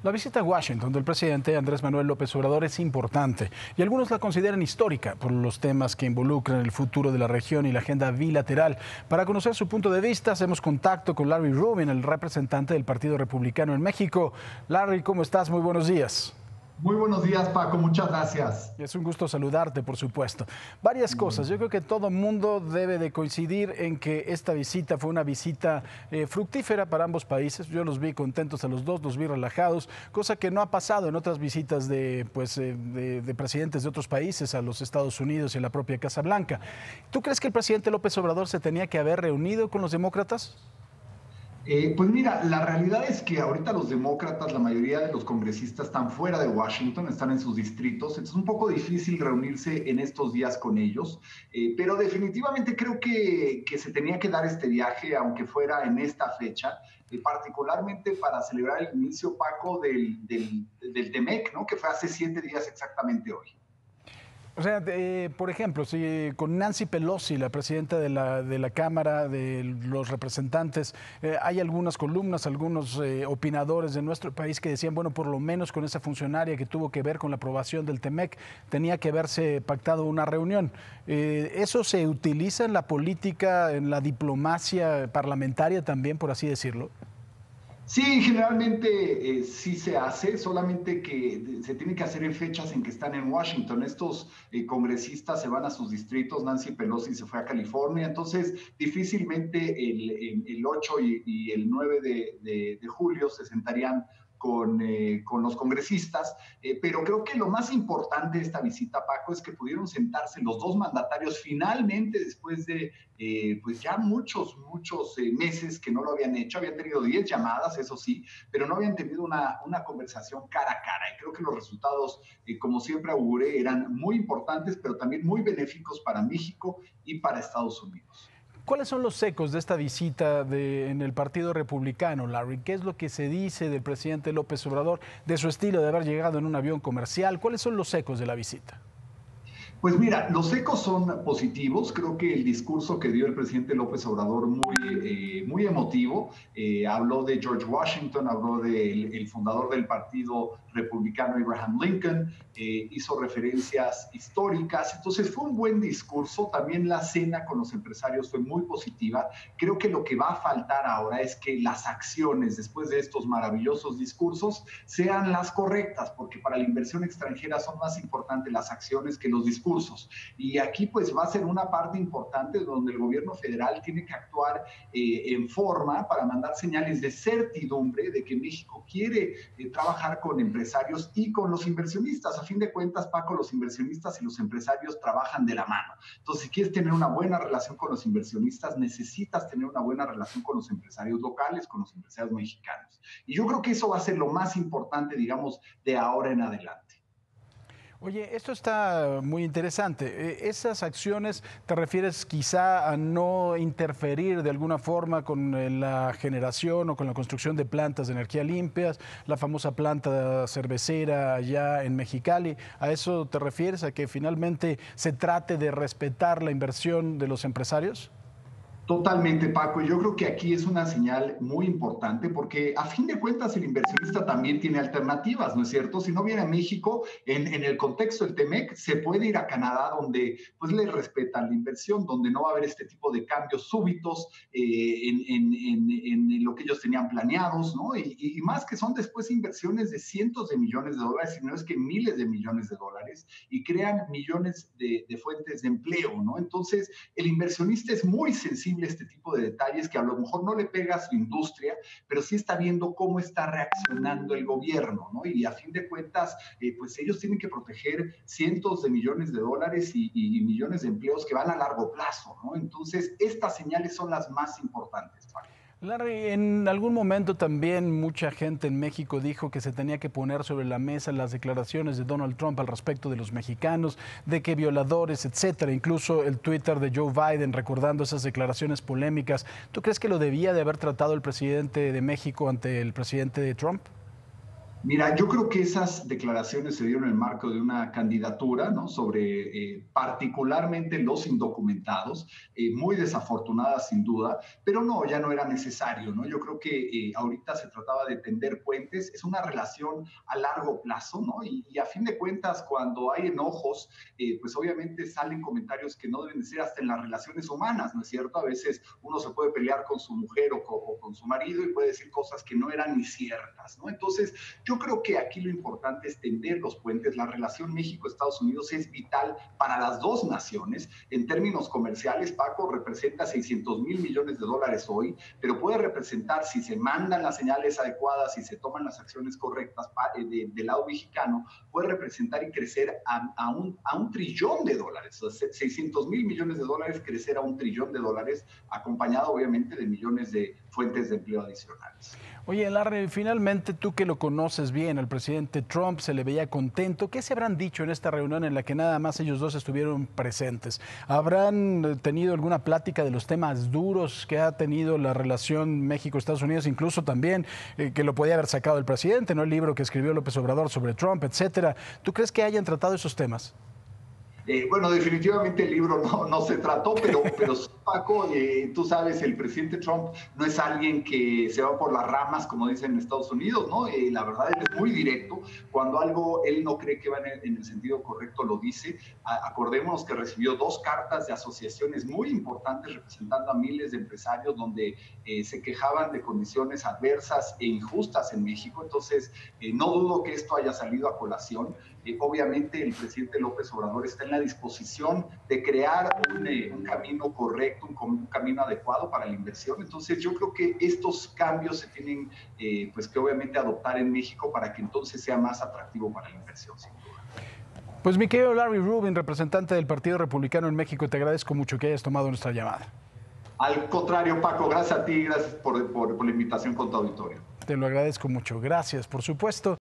La visita a Washington del presidente Andrés Manuel López Obrador es importante y algunos la consideran histórica por los temas que involucran el futuro de la región y la agenda bilateral. Para conocer su punto de vista, hacemos contacto con Larry Rubin, el representante del Partido Republicano en México. Larry, ¿cómo estás? Muy buenos días. Muy buenos días, Paco. Muchas gracias. Es un gusto saludarte, por supuesto. Varias cosas. Yo creo que todo mundo debe de coincidir en que esta visita fue una visita fructífera para ambos países. Yo los vi contentos a los dos, los vi relajados, cosa que no ha pasado en otras visitas de presidentes de otros países a los Estados Unidos y a la propia Casa Blanca. ¿Tú crees que el presidente López Obrador se tenía que haber reunido con los demócratas? Pues mira, la realidad es que ahorita los demócratas, la mayoría de los congresistas están fuera de Washington, están en sus distritos, entonces es un poco difícil reunirse en estos días con ellos, pero definitivamente creo que se tenía que dar este viaje, aunque fuera en esta fecha, particularmente para celebrar el inicio, Paco, del TEMEC, ¿no? Que fue hace 7 días exactamente hoy. O sea, por ejemplo, si con Nancy Pelosi, la presidenta de la Cámara de los Representantes, hay algunas columnas, algunos opinadores de nuestro país que decían, bueno, por lo menos con esa funcionaria que tuvo que ver con la aprobación del TEMEC, tenía que haberse pactado una reunión. ¿Eso se utiliza en la política, en la diplomacia parlamentaria también, por así decirlo? Sí, generalmente sí se hace, solamente que se tiene que hacer en fechas en que están en Washington. Estos congresistas se van a sus distritos, Nancy Pelosi se fue a California, entonces difícilmente el 8 y el 9 de julio se sentarían con los congresistas, pero creo que lo más importante de esta visita, Paco, es que pudieron sentarse los dos mandatarios finalmente después de pues ya muchos meses que no lo habían hecho. Habían tenido 10 llamadas, eso sí, pero no habían tenido una conversación cara a cara, y creo que los resultados, como siempre auguré, eran muy importantes, pero también muy benéficos para México y para Estados Unidos. ¿Cuáles son los ecos de esta visita en el Partido Republicano, Larry? ¿Qué es lo que se dice del presidente López Obrador, de su estilo de haber llegado en un avión comercial? ¿Cuáles son los ecos de la visita? Pues mira, los ecos son positivos. Creo que el discurso que dio el presidente López Obrador muy emotivo. Habló de George Washington, habló del fundador del Partido Republicano, Abraham Lincoln, hizo referencias históricas. Entonces fue un buen discurso. También la cena con los empresarios fue muy positiva. Creo que lo que va a faltar ahora es que las acciones, después de estos maravillosos discursos, sean las correctas, porque para la inversión extranjera son más importantes las acciones que los discursos. Y aquí pues va a ser una parte importante donde el gobierno federal tiene que actuar en forma para mandar señales de certidumbre de que México quiere trabajar con empresarios y con los inversionistas. A fin de cuentas, Paco, los inversionistas y los empresarios trabajan de la mano. Entonces, si quieres tener una buena relación con los inversionistas, necesitas tener una buena relación con los empresarios locales, con los empresarios mexicanos. Y yo creo que eso va a ser lo más importante, digamos, de ahora en adelante. Oye, esto está muy interesante. ¿Esas acciones te refieres quizá a no interferir de alguna forma con la generación o con la construcción de plantas de energía limpias, la famosa planta cervecera allá en Mexicali? ¿A eso te refieres, a que finalmente se trate de respetar la inversión de los empresarios? Totalmente, Paco. Yo creo que aquí es una señal muy importante porque a fin de cuentas el inversionista también tiene alternativas, ¿no es cierto? Si no viene a México, en el contexto del TEMEC, se puede ir a Canadá donde pues le respetan la inversión, donde no va a haber este tipo de cambios súbitos en lo que ellos tenían planeados, ¿no? Y más que son después inversiones de cientos de millones de dólares, si no es que miles de millones de dólares, y crean millones de fuentes de empleo, ¿no? Entonces, el inversionista es muy sensible este tipo de detalles que a lo mejor no le pega a su industria, pero sí está viendo cómo está reaccionando el gobierno, ¿no? Y a fin de cuentas, pues ellos tienen que proteger cientos de millones de dólares y millones de empleos que van a largo plazo, ¿no? Entonces, estas señales son las más importantes, Paco. Larry, en algún momento también mucha gente en México dijo que se tenía que poner sobre la mesa las declaraciones de Donald Trump al respecto de los mexicanos, de que violadores, etcétera. Incluso el Twitter de Joe Biden recordando esas declaraciones polémicas. ¿Tú crees que lo debía de haber tratado el presidente de México ante el presidente de Trump? Mira, yo creo que esas declaraciones se dieron en el marco de una candidatura, ¿no? Sobre particularmente los indocumentados, muy desafortunadas sin duda, pero no, ya no era necesario, ¿no? Yo creo que ahorita se trataba de tender puentes, es una relación a largo plazo, ¿no? Y a fin de cuentas, cuando hay enojos, pues obviamente salen comentarios que no deben de ser hasta en las relaciones humanas, ¿no es cierto? A veces uno se puede pelear con su mujer o con su marido y puede decir cosas que no eran ni ciertas, ¿no? Entonces, yo creo que aquí lo importante es tender los puentes. La relación México-Estados Unidos es vital para las dos naciones. En términos comerciales, Paco, representa 600,000 millones de dólares hoy, pero puede representar, si se mandan las señales adecuadas, si se toman las acciones correctas del lado mexicano, puede representar y crecer a un trillón de dólares. O sea, 600,000 millones de dólares, crecer a un trillón de dólares, acompañado obviamente de millones de fuentes de empleo adicionales. Oye, Larry, finalmente tú que lo conoces bien, al presidente Trump se le veía contento. ¿Qué se habrán dicho en esta reunión en la que nada más ellos dos estuvieron presentes? ¿Habrán tenido alguna plática de los temas duros que ha tenido la relación México-Estados Unidos, incluso también que lo podía haber sacado el presidente, ¿no? El libro que escribió López Obrador sobre Trump, etcétera. ¿Tú crees que hayan tratado esos temas? Bueno, definitivamente el libro no se trató, pero Paco, tú sabes, el presidente Trump no es alguien que se va por las ramas, como dicen en Estados Unidos, ¿no? La verdad, él es muy directo. Cuando algo él no cree que va en el sentido correcto, lo dice. Acordémonos que recibió 2 cartas de asociaciones muy importantes representando a miles de empresarios donde se quejaban de condiciones adversas e injustas en México. Entonces, no dudo que esto haya salido a colación. Obviamente, el presidente López Obrador está en la disposición de crear un camino correcto, un camino adecuado para la inversión. Entonces, yo creo que estos cambios se tienen pues que obviamente adoptar en México para que entonces sea más atractivo para la inversión, sin duda. Pues mi querido Larry Rubin, representante del Partido Republicano en México, te agradezco mucho que hayas tomado nuestra llamada. Al contrario, Paco, gracias a ti, gracias por la invitación con tu auditorio. Te lo agradezco mucho. Gracias, por supuesto.